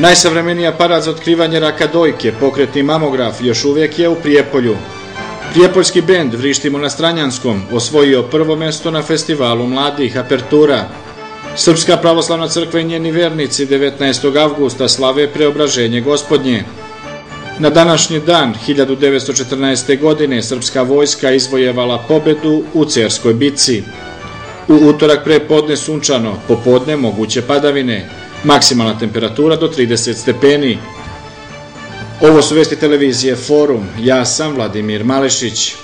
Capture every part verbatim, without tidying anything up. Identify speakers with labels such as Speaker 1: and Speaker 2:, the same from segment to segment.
Speaker 1: Najsavremeniji aparat za otkrivanje raka dojke, pokretni mamograf, još uvijek je u Prijepolju. Prijepoljski bend Vrištimo na Stranjanskom osvojio prvo mesto na festivalu mladih Apertura. Srpska pravoslavna crkva i njeni vernici devetnaestog avgusta slave Preobraženje Gospodnje. Na današnji dan hiljadu devetsto četrnaeste. godine srpska vojska izvojevala pobedu u Cerskoj bitci. U utorak pre podne sunčano, popodne moguće padavine, maksimalna temperatura do trideset stepeni. Ovo su vesti televizije Forum, ja sam Vladimir Malešić.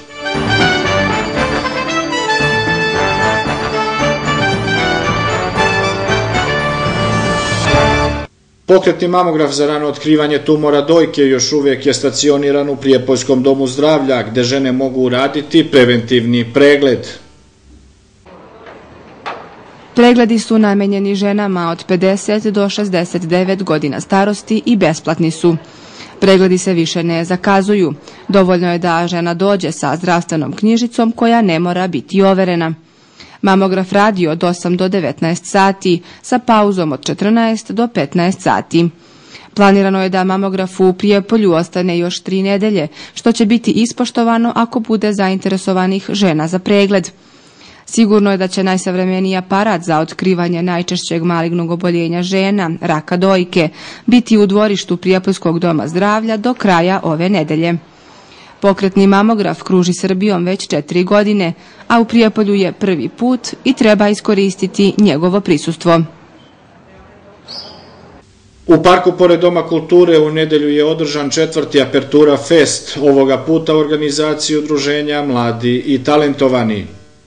Speaker 1: Pokretni mamograf za rano otkrivanje tumora dojke još uvijek je stacioniran u Prijepoljskom domu zdravlja, gde žene mogu uraditi preventivni pregled.
Speaker 2: Pregledi su namenjeni ženama od pedeset do šezdeset devet godina starosti i besplatni su. Pregledi se više ne zakazuju. Dovoljno je da žena dođe sa zdravstvenom knjižicom koja ne mora biti overena. Mamograf radi od osam do devetnaest sati, sa pauzom od četrnaest do petnaest sati. Planirano je da mamograf u Prijepolju ostane još tri nedelje, što će biti ispoštovano ako bude zainteresovanih žena za pregled. Sigurno je da će najsavremeniji aparat za otkrivanje najčešćeg malignog oboljenja žena, raka dojke, biti u dvorištu Prijepoljskog doma zdravlja do kraja ove nedelje. Pokretni mamograf kruži Srbijom već četiri godine, a u Prijepolju je prvi put i treba iskoristiti njegovo prisustvo.
Speaker 1: U parku pored Doma kulture u nedelju je održan četvrti Apertura Fest, ovoga puta u organizaciji udruženja Mladi i talentovani.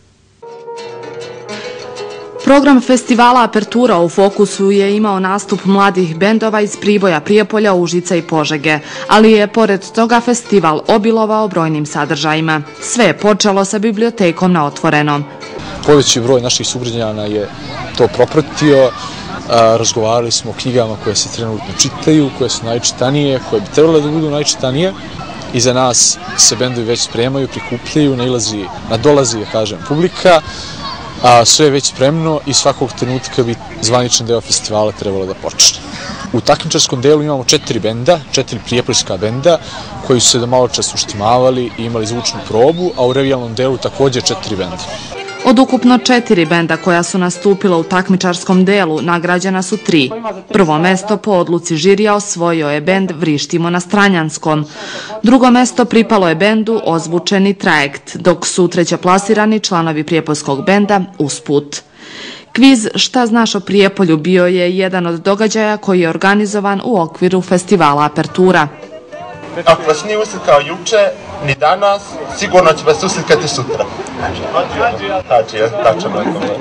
Speaker 3: Program festivala Apertura u fokusu je imao nastup mladih bendova iz Priboja, Prijepolja, Užica i Požege, ali je pored toga festival obilovao brojnim sadržajima. Sve je počelo sa bibliotekom na otvorenom.
Speaker 4: Poveći broj naših sugrađana je to propratio, razgovarali smo o knjigama koje se trenutno čitaju, koje su najčitanije, koje bi trebale da budu najčitanije. Iza nas se bendovi već spremaju, prikupljaju, nadolazi, ja kažem, publika. A sve je već spremno i svakog trenutka bi zvaničan deo festivala trebalo da počne. U takmičarskom delu imamo četiri benda, četiri prijepoljska benda koji su se do malo čas uštimavali i imali zvučnu probu, a u revijalnom delu takođe četiri benda.
Speaker 3: Od ukupno četiri benda koja su nastupila u takmičarskom delu, nagrađena su tri. Prvo mesto po odluci žirija osvojio je bend Vrištimo na Stranjanskom. Drugo mesto pripalo je bendu Ozvučeni trajekt, dok su treće plasirani članovi prijepoljskog benda Usput. Kviz Šta znaš o Prijepolju bio je jedan od događaja koji je organizovan u okviru festivala Apertura.
Speaker 5: Ako vas nije uslikao juče, ni danas, sigurno će vas uslikati sutra. Hadžija, tačno je to.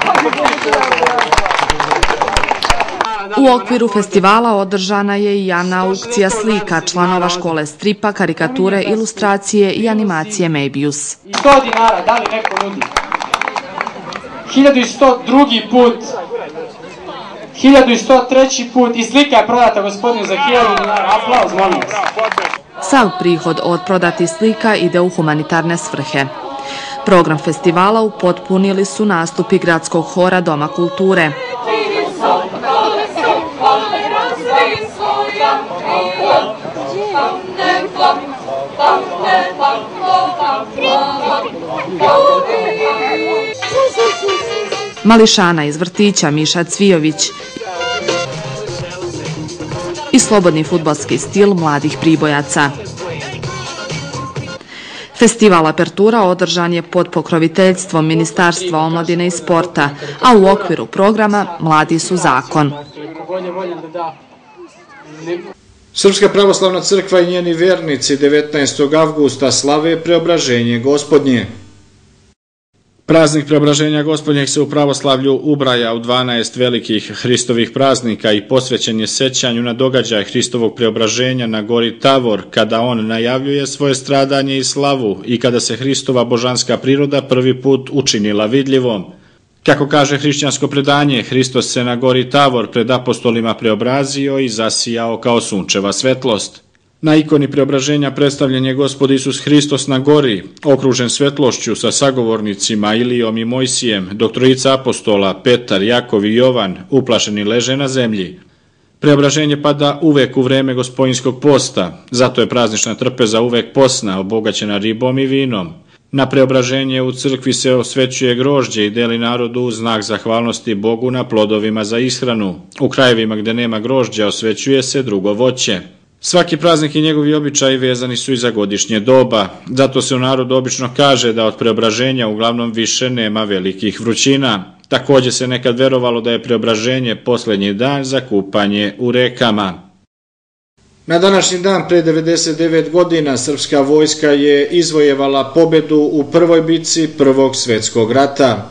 Speaker 3: U okviru festivala održana je i javna aukcija slika članova škole stripa, karikature, ilustracije i animacije Mebius.
Speaker 6: sto dinara, da li neko nudi? hiljadu sto drugi put, hiljadu sto treći put i slika je prodata gospodinu za hiljadu dinara. Aplauz, molim vas.
Speaker 3: Sav prihod od prodatih slika ide u humanitarne svrhe. Program festivala upotpunili su nastupi gradskog hora Doma kulture. Mališana iz vrtića Miša Cvijović i slobodni fudbalski stil mladih Pribojaca. Festival Apertura održan je pod pokroviteljstvom Ministarstva omladine i sporta, a u okviru programa Mladi su zakon.
Speaker 1: Srpska pravoslavna crkva i njeni vernici devetnaestog avgusta slave Preobraženje Gospodnje. Praznik Preobraženja Gospodnjeg se u pravoslavlju ubraja u dvanaest velikih Hristovih praznika i posvećen je sećanju na događaj Hristovog preobraženja na gori Tavor, kada on najavljuje svoje stradanje i slavu i kada se Hristova božanska priroda prvi put učinila vidljivom. Kako kaže hrišćansko predanje, Hristos se na gori Tavor pred apostolima preobrazio i zasijao kao sunčeva svetlost. Na ikoni preobraženja predstavljen je Gospod Isus Hristos na gori, okružen svetlošću sa sagovornicima Ilijom i Mojsijem, dok trojica apostola, Petar, Jakov i Jovan, uplašeni leže na zemlji. Preobraženje pada uvek u vreme gospodinskog posta, zato je praznična trpeza uvek posna, obogaćena ribom i vinom. Na preobraženje u crkvi se osvećuje grožđe i deli narodu u znak zahvalnosti Bogu na plodovima za ishranu. U krajevima gde nema grožđa osvećuje se drugo voće. Svaki praznik i njegovi običaji vezani su i za godišnje doba, zato se u narodu obično kaže da od preobraženja uglavnom više nema velikih vrućina. Također se nekad verovalo da je preobraženje posljednji dan za kupanje u rekama. Na današnji dan pre devedeset devet godina srpska vojska je izvojevala pobedu u prvoj bitci Prvog svjetskog rata.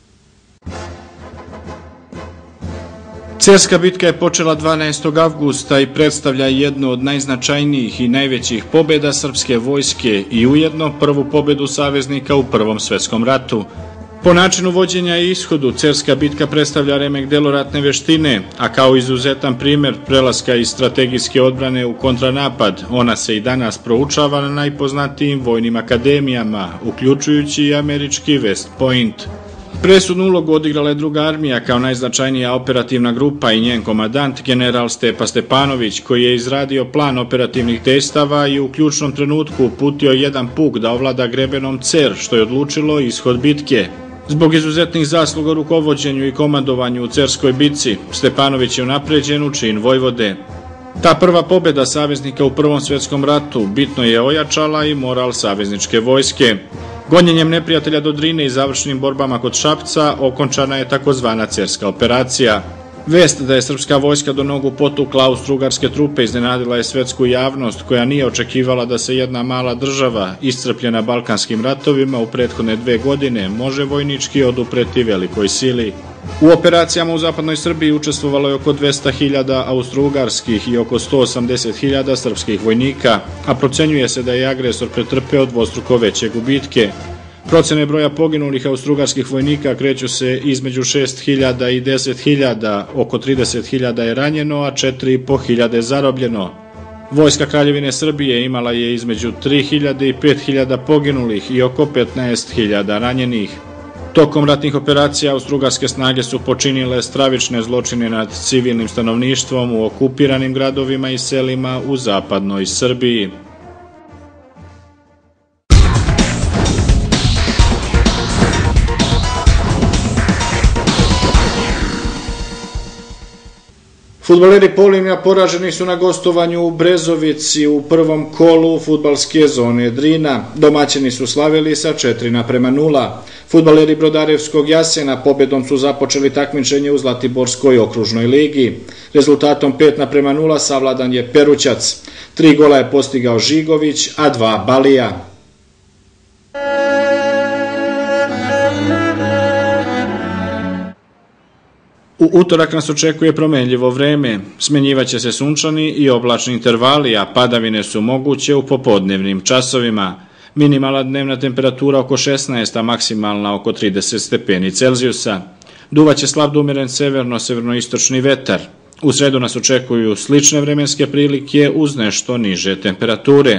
Speaker 1: Cerska bitka je počela dvanaestog avgusta i predstavlja jednu od najznačajnijih i najvećih pobjeda srpske vojske i ujedno prvu pobjedu saveznika u Prvom svjetskom ratu. Po načinu vođenja i ishodu, Cerska bitka predstavlja remek delo ratne veštine, a kao izuzetan primjer prelaska iz strategijske odbrane u kontranapad, ona se i danas proučava na najpoznatijim vojnim akademijama, uključujući i američki West Point. Presudnu ulogu odigrala je druga armija kao najznačajnija operativna grupa i njen komadant general Stepa Stepanović, koji je izradio plan operativnih dejstava i u ključnom trenutku uputio jedan puk da ovlada grebenom Cer, što je odlučilo ishod bitke. Zbog izuzetnih zasluga u rukovođenju i komandovanju u Cerskoj bitci, Stepanović je unapređen u čin vojvode. Ta prva pobjeda saveznika u Prvom svjetskom ratu bitno je ojačala i moral savezničke vojske. Gonjenjem neprijatelja do Drine i završenim borbama kod Šapca okončana je takozvana Cerska operacija. Vest da je srpska vojska do nogu potukla austrougarske trupe iznenadila je svetsku javnost koja nije očekivala da se jedna mala država, iscrpljena balkanskim ratovima u prethodne dve godine, može vojnički odupreti velikoj sili. U operacijama u zapadnoj Srbiji učestvovalo je oko dvesta hiljada austrougarskih i oko sto osamdeset hiljada srpskih vojnika, a procenjuje se da je agresor pretrpeo dvostruko veće gubitke. Procene broja poginulih austrougarskih vojnika kreću se između šest hiljada i deset hiljada, oko trideset hiljada je ranjeno, a četiri i po hiljade zarobljeno. Vojska Kraljevine Srbije imala je između tri hiljade i pet hiljada poginulih i oko petnaest hiljada ranjenih. Tokom ratnih operacija austrougarske snage su počinile stravične zločine nad civilnim stanovništvom u okupiranim gradovima i selima u zapadnoj Srbiji. Fudbaleri Polimlja poraženi su na gostovanju u Brezovici u prvom kolu fudbalske zone Drina. Domaćini su slavili sa četiri naprema nula. Fudbaleri Brodarevskog Jasena pobjedom su započeli takmičenje u Zlatiborskoj okružnoj ligi. Rezultatom pet naprema nula savladan je Perućac. Tri gola je postigao Žigović, a dva Balija. U utorak nas očekuje promenljivo vreme, smenjivaće se sunčani i oblačni intervali, a padavine su moguće u popodnevnim časovima. Minimalna dnevna temperatura oko šesnaest, a maksimalna oko trideset stepeni Celzijusa. Duvaće slab do umeren severno-severnoistočni vetar. U sredu nas očekuju slične vremenske prilike uz nešto niže temperature.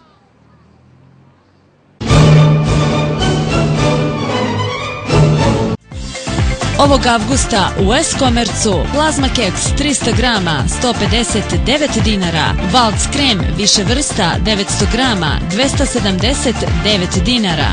Speaker 7: Ovog avgusta u S-Komercu Plazma keks trista grama sto pedeset devet dinara, Valc krem više vrsta devetsto grama dvesta sedamdeset devet dinara.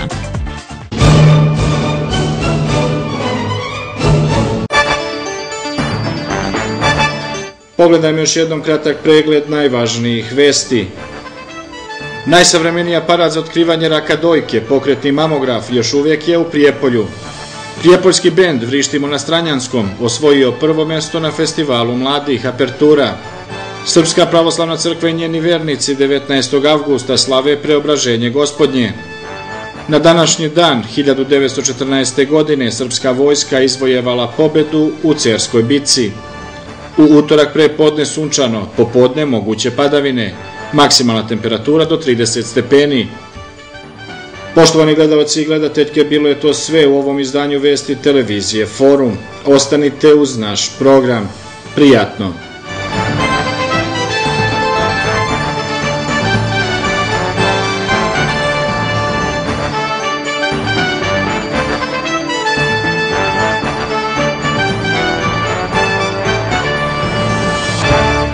Speaker 1: Pogledajmo još jednom kratak pregled najvažnijih vesti. Najsavremeniji aparat za otkrivanje raka dojke, pokretni mamograf, još uvijek je u Prijepolju. Prijepoljski bend Vrištimo na Stranjanskom osvojio prvo mjesto na festivalu mladih Apertura. Srpska pravoslavna crkva i njeni vernici devetnaestog avgusta slave Preobraženje Gospodnje. Na današnji dan hiljadu devetsto četrnaeste. godine srpska vojska izvojevala pobedu u Cerskoj bitci. U utorak pre podne sunčano, popodne moguće padavine, maksimalna temperatura do trideset stepeni. Poštovani gledalci i gledateljke, bilo je to sve u ovom izdanju vesti televizije Forum. Ostanite uz naš program. Prijatno!